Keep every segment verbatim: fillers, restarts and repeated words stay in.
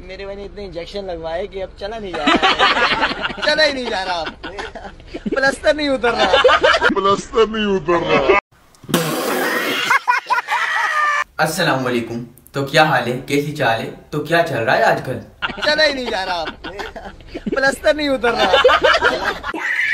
मेरे भाई ने इतने इंजेक्शन लगवाए कि अब चला नहीं जा रहा चला ही नहीं जा रहा, प्लास्टर नहीं उतर रहा प्लास्टर नहीं उतर रहा। अस्सलाम वालेकुम। तो क्या हाल है, कैसी चाल है, तो क्या चल रहा है आजकल? चला ही नहीं जा रहा, प्लास्टर नहीं उतर रहा।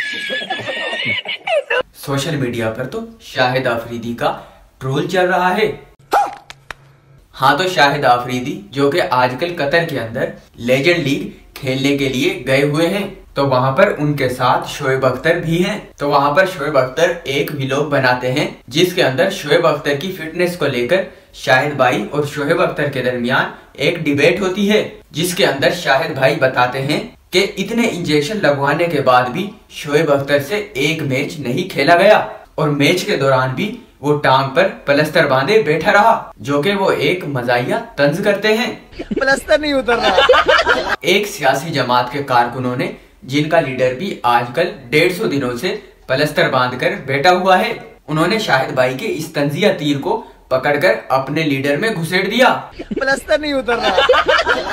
सोशल मीडिया पर तो शाहिद आफरीदी का ट्रोल चल रहा है। हाँ, तो शाहिद आफरीदी जो कि आजकल कतर के अंदर लेजेंड लीग खेलने के लिए गए हुए हैं, तो वहां पर उनके साथ शोएब अख्तर भी हैं। तो वहां पर शोएब अख्तर एक व्लॉग बनाते हैं जिसके अंदर शोएब अख्तर की फिटनेस को लेकर शाहिद भाई और शोएब अख्तर के दरमियान एक डिबेट होती है, जिसके अंदर शाहिद भाई बताते हैं कि इतने इंजेक्शन लगवाने के बाद भी शोएब अख्तर से एक मैच नहीं खेला गया और मैच के दौरान भी वो टांग पर प्लास्टर बांधे बैठा रहा, जो कि वो एक मजाहिया तंज करते हैं। प्लास्टर नहीं उतर रहा। एक सियासी जमात के कारकुनों ने, जिनका लीडर भी आजकल डेढ़ सौ दिनों से प्लास्टर बांधकर बैठा हुआ है, उन्होंने शाहिद भाई के इस तंजिया तीर को पकड़कर अपने लीडर में घुसेड़ दिया। प्लास्टर नहीं उतर रहा।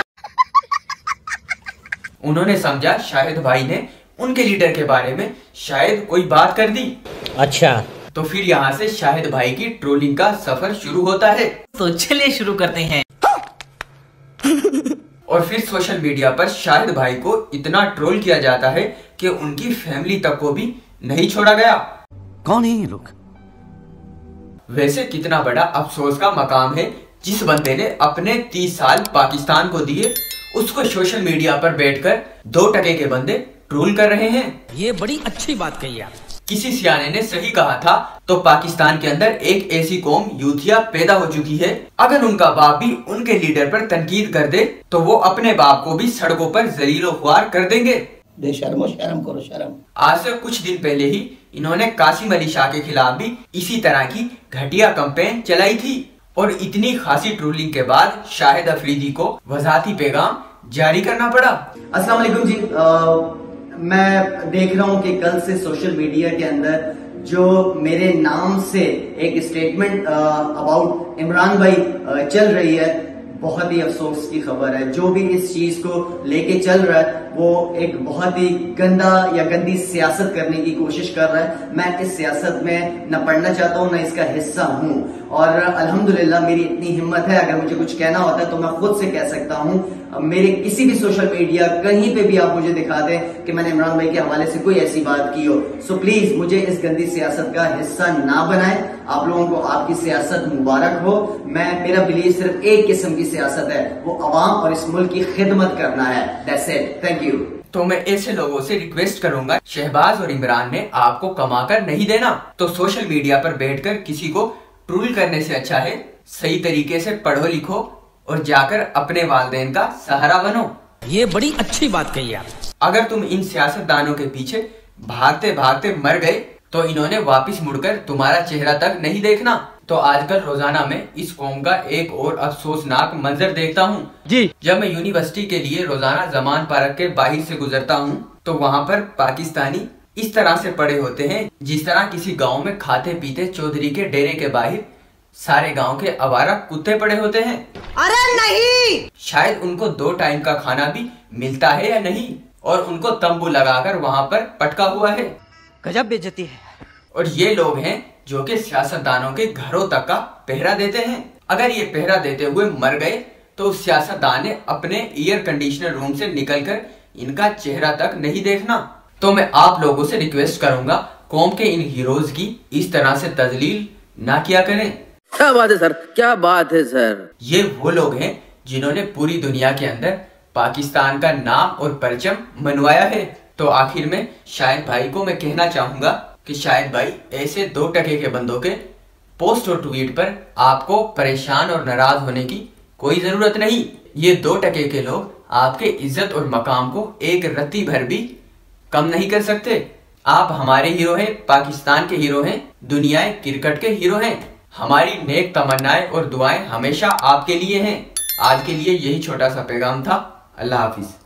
उन्होंने समझा शाहिद भाई ने उनके लीडर के बारे में शायद कोई बात कर दी। अच्छा, तो फिर यहाँ से शाहिद भाई की ट्रोलिंग का सफर शुरू होता है। तो चलिए शुरू करते हैं। और फिर सोशल मीडिया पर शाहिद भाई को इतना ट्रोल किया जाता है कि उनकी फैमिली तक को भी नहीं छोड़ा गया। कौन है ये लोग? वैसे कितना बड़ा अफसोस का मकाम है जिस बंदे ने अपने तीस साल पाकिस्तान को दिए, उसको सोशल मीडिया पर बैठकर दो टके के बंदे ट्रोल कर रहे हैं। ये बड़ी अच्छी बात कही आप। किसी सियाने ने सही कहा था, तो पाकिस्तान के अंदर एक ऐसी कौम यूथिया पैदा हो चुकी है, अगर उनका बाप भी उनके लीडर पर तनकीद कर दे तो वो अपने बाप को भी सड़कों पर जलीलो ख्वार कर देंगे। बेशर्मो, शर्म करो शर्म। आज से कुछ दिन पहले ही इन्होंने कासिम अली शाह के खिलाफ भी इसी तरह की घटिया कैंपेन चलाई थी और इतनी खासी ट्रोलिंग के बाद शाहिद अफरीदी को वजाती पैगाम जारी करना पड़ा। अस्सलाम वालेकुम जी। आ, मैं देख रहा हूँ कि कल से सोशल मीडिया के अंदर जो मेरे नाम से एक स्टेटमेंट अबाउट इमरान भाई आ, चल रही है, बहुत ही अफसोस की खबर है। जो भी इस चीज को लेके चल रहा है वो एक बहुत ही गंदा या गंदी सियासत करने की कोशिश कर रहा है। मैं इस सियासत में न पढ़ना चाहता हूँ, न इसका हिस्सा हूँ, और अल्हम्दुलिल्लाह मेरी इतनी हिम्मत है, अगर मुझे कुछ कहना होता है तो मैं खुद से कह सकता हूँ। मेरे किसी भी सोशल मीडिया कहीं पे भी आप मुझे दिखा दें कि मैंने इमरान भाई के हवाले से कोई ऐसी बात की हो। सो प्लीज मुझे इस गंदी सियासत का हिस्सा ना बनाएं। आप लोगों को आपकी सियासत मुबारक हो। मैं मेरा बिलीव सिर्फ एक किस्म की सियासत है, वो अवाम और इस मुल्क की खिदमत करना है। That's it, thank you. तो मैं ऐसे लोगों से रिक्वेस्ट करूंगा, शहबाज और इमरान ने आपको कमाकर नहीं देना, तो सोशल मीडिया पर बैठकर किसी को ट्रोल करने से अच्छा है सही तरीके से पढ़ो लिखो और जाकर अपने वालिदैन का सहारा बनो। ये बड़ी अच्छी बात कही आप। अगर तुम इन सियासतदानों के पीछे भागते भागते मर गए तो इन्होंने वापस मुड़कर तुम्हारा चेहरा तक नहीं देखना। तो आजकल रोजाना में इस कौम का एक और अफसोसनाक मंजर देखता हूँ जी। जब मैं यूनिवर्सिटी के लिए रोजाना जमान पार्क के बाहर से गुजरता हूँ तो वहाँ पर पाकिस्तानी इस तरह से पड़े होते हैं जिस तरह किसी गाँव में खाते पीते चौधरी के डेरे के बाहर सारे गांव के आवारा कुत्ते पड़े होते हैं। अरे नहीं, शायद उनको दो टाइम का खाना भी मिलता है या नहीं, और उनको तंबू लगाकर वहां पर पटका हुआ है। गजब बेइज्जती है। और ये लोग हैं जो कि सियासतदानों के घरों तक का पहरा देते हैं। अगर ये पहरा देते हुए मर गए तो उस सियासतदान ने अपने एयर कंडीशनर रूम से निकलकर इनका चेहरा तक नहीं देखना। तो मैं आप लोगों से रिक्वेस्ट करूंगा, कौम के इन हीरोज की इस तरह से तजलील ना किया करें। क्या बात है सर, क्या बात है सर। ये वो लोग हैं जिन्होंने पूरी दुनिया के अंदर पाकिस्तान का नाम और परचम मनवाया है। तो आखिर में शाहिद भाई को मैं कहना चाहूंगा कि शाहिद भाई ऐसे दो टके के बंदों के पोस्ट और ट्वीट पर आपको परेशान और नाराज होने की कोई जरूरत नहीं। ये दो टके के लोग आपके इज्जत और मकाम को एक रत्ती भर भी कम नहीं कर सकते। आप हमारे हीरो हैं, पाकिस्तान के हीरो हैं, दुनिया क्रिकेट के हीरो हैं। हमारी नेक तमन्नाएं और दुआएं हमेशा आपके लिए हैं। आज के लिए यही छोटा सा पैगाम था। अल्लाह हाफिज।